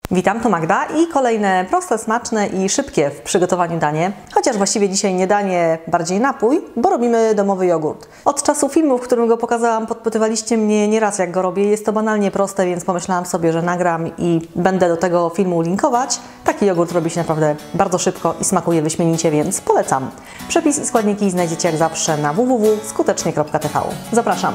Witam, tu Magda i kolejne proste, smaczne i szybkie w przygotowaniu danie, chociaż właściwie dzisiaj nie danie, bardziej napój, bo robimy domowy jogurt. Od czasu filmu, w którym go pokazałam, podpytywaliście mnie nieraz, jak go robię. Jest to banalnie proste, więc pomyślałam sobie, że nagram i będę do tego filmu linkować. Taki jogurt robi się naprawdę bardzo szybko i smakuje wyśmienicie, więc polecam. Przepis i składniki znajdziecie jak zawsze na www.skutecznie.tv. Zapraszam.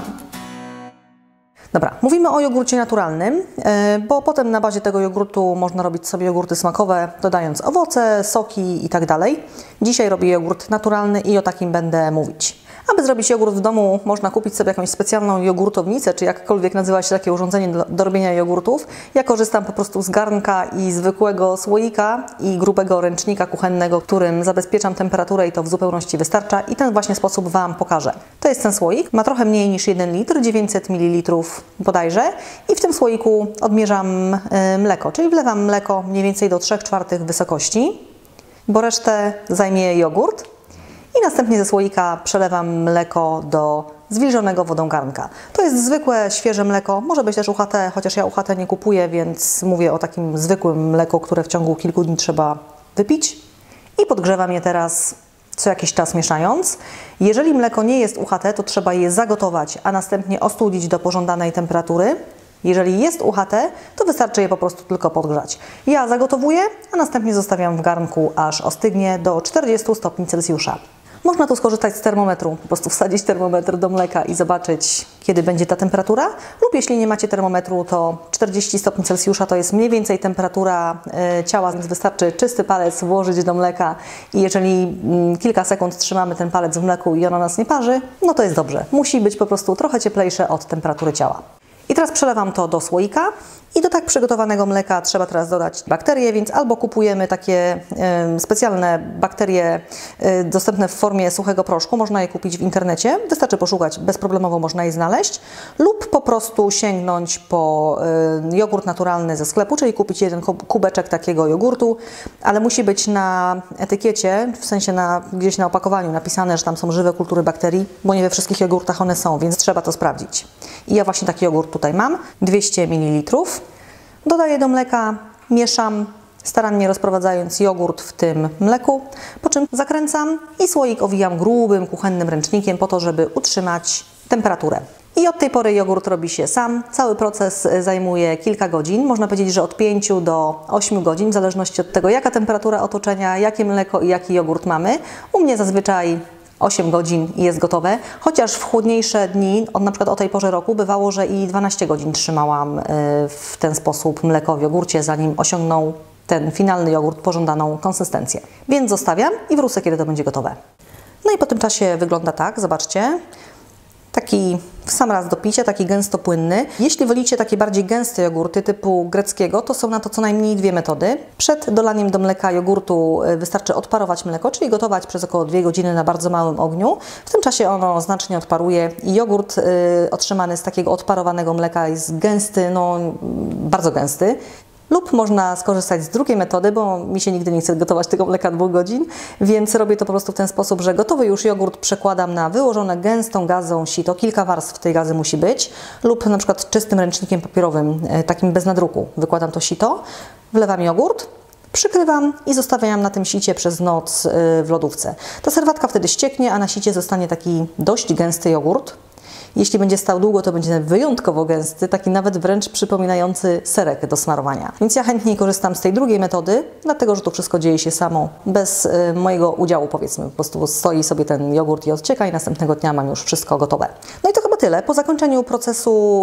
Dobra, mówimy o jogurcie naturalnym, bo potem na bazie tego jogurtu można robić sobie jogurty smakowe, dodając owoce, soki i tak dalej. Dzisiaj robię jogurt naturalny i o takim będę mówić. Aby zrobić jogurt w domu, można kupić sobie jakąś specjalną jogurtownicę, czy jakkolwiek nazywa się takie urządzenie do robienia jogurtów. Ja korzystam po prostu z garnka i zwykłego słoika i grubego ręcznika kuchennego, którym zabezpieczam temperaturę i to w zupełności wystarcza i ten właśnie sposób Wam pokażę. To jest ten słoik, ma trochę mniej niż 1 litr, 900 ml bodajże i w tym słoiku odmierzam mleko, czyli wlewam mleko mniej więcej do 3/4 wysokości, bo resztę zajmie jogurt. I następnie ze słoika przelewam mleko do zwilżonego wodą garnka. To jest zwykłe, świeże mleko, może być też UHT, chociaż ja UHT nie kupuję, więc mówię o takim zwykłym mleku, które w ciągu kilku dni trzeba wypić. I podgrzewam je teraz co jakiś czas mieszając. Jeżeli mleko nie jest UHT, to trzeba je zagotować, a następnie ostudzić do pożądanej temperatury. Jeżeli jest UHT, to wystarczy je po prostu tylko podgrzać. Ja zagotowuję, a następnie zostawiam w garnku, aż ostygnie do 40 stopni Celsjusza. Można tu skorzystać z termometru, po prostu wsadzić termometr do mleka i zobaczyć, kiedy będzie ta temperatura. Lub jeśli nie macie termometru, to 40 stopni Celsjusza to jest mniej więcej temperatura ciała, więc wystarczy czysty palec włożyć do mleka i jeżeli kilka sekund trzymamy ten palec w mleku i ono nas nie parzy, no to jest dobrze. Musi być po prostu trochę cieplejsze od temperatury ciała. I teraz przelewam to do słoika i do tak przygotowanego mleka trzeba teraz dodać bakterie, więc albo kupujemy takie specjalne bakterie dostępne w formie suchego proszku, można je kupić w internecie, wystarczy poszukać, bezproblemowo można je znaleźć, lub po prostu sięgnąć po jogurt naturalny ze sklepu, czyli kupić jeden kubeczek takiego jogurtu, ale musi być na etykiecie, w sensie gdzieś na opakowaniu napisane, że tam są żywe kultury bakterii, bo nie we wszystkich jogurtach one są, więc trzeba to sprawdzić. I ja właśnie taki jogurt tutaj mam, 200 ml. Dodaję do mleka, mieszam, starannie rozprowadzając jogurt w tym mleku, po czym zakręcam i słoik owijam grubym kuchennym ręcznikiem po to, żeby utrzymać temperaturę. I od tej pory jogurt robi się sam. Cały proces zajmuje kilka godzin. Można powiedzieć, że od 5 do 8 godzin, w zależności od tego, jaka temperatura otoczenia, jakie mleko i jaki jogurt mamy. U mnie zazwyczaj 8 godzin i jest gotowe, chociaż w chłodniejsze dni, na przykład o tej porze roku, bywało, że i 12 godzin trzymałam w ten sposób mleko w jogurcie, zanim osiągnął ten finalny jogurt pożądaną konsystencję. Więc zostawiam i wrócę, kiedy to będzie gotowe. No i po tym czasie wygląda tak, zobaczcie. Taki w sam raz do picia, taki gęsto płynny. Jeśli wolicie takie bardziej gęste jogurty typu greckiego, to są na to co najmniej 2 metody. Przed dolaniem do mleka jogurtu wystarczy odparować mleko, czyli gotować przez około 2 godziny na bardzo małym ogniu. W tym czasie ono znacznie odparuje i jogurt otrzymany z takiego odparowanego mleka jest gęsty, no bardzo gęsty. Lub można skorzystać z drugiej metody, bo mi się nigdy nie chce gotować tego mleka 2 godzin, więc robię to po prostu w ten sposób, że gotowy już jogurt przekładam na wyłożone gęstą gazą sito, kilka warstw tej gazy musi być, lub na przykład czystym ręcznikiem papierowym, takim bez nadruku, wykładam to sito, wlewam jogurt, przykrywam i zostawiam na tym sicie przez noc w lodówce. Ta serwatka wtedy ścieknie, a na sicie zostanie taki dość gęsty jogurt. Jeśli będzie stał długo, to będzie wyjątkowo gęsty, taki nawet wręcz przypominający serek do smarowania. Więc ja chętniej korzystam z tej drugiej metody, dlatego że to wszystko dzieje się samo, bez mojego udziału, powiedzmy. Po prostu stoi sobie ten jogurt i odcieka i następnego dnia mam już wszystko gotowe. No i to chyba tyle. Po zakończeniu procesu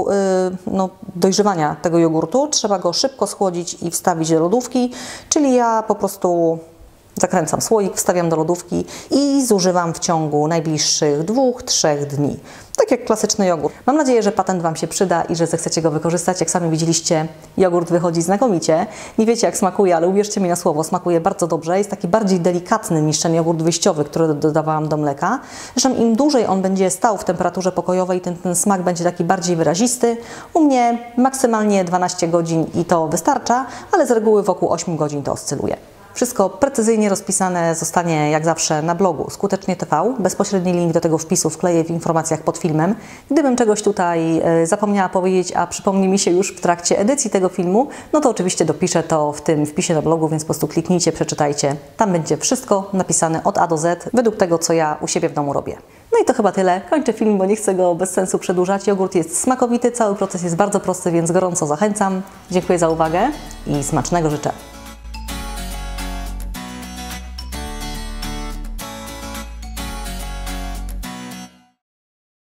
dojrzewania tego jogurtu trzeba go szybko schłodzić i wstawić do lodówki, czyli ja po prostu zakręcam słoik, wstawiam do lodówki i zużywam w ciągu najbliższych 2-3 dni. Tak jak klasyczny jogurt. Mam nadzieję, że patent Wam się przyda i że zechcecie go wykorzystać. Jak sami widzieliście, jogurt wychodzi znakomicie. Nie wiecie, jak smakuje, ale uwierzcie mi na słowo, smakuje bardzo dobrze. Jest taki bardziej delikatny niż ten jogurt wyjściowy, który dodawałam do mleka. Zresztą im dłużej on będzie stał w temperaturze pokojowej, tym ten smak będzie taki bardziej wyrazisty. U mnie maksymalnie 12 godzin i to wystarcza, ale z reguły wokół 8 godzin to oscyluje. Wszystko precyzyjnie rozpisane zostanie jak zawsze na blogu Skutecznie TV. Bezpośredni link do tego wpisu wkleję w informacjach pod filmem. Gdybym czegoś tutaj zapomniała powiedzieć, a przypomni mi się już w trakcie edycji tego filmu, no to oczywiście dopiszę to w tym wpisie na blogu, więc po prostu kliknijcie, przeczytajcie. Tam będzie wszystko napisane od A do Z, według tego, co ja u siebie w domu robię. No i to chyba tyle. Kończę film, bo nie chcę go bez sensu przedłużać. Jogurt jest smakowity, cały proces jest bardzo prosty, więc gorąco zachęcam. Dziękuję za uwagę i smacznego życzę.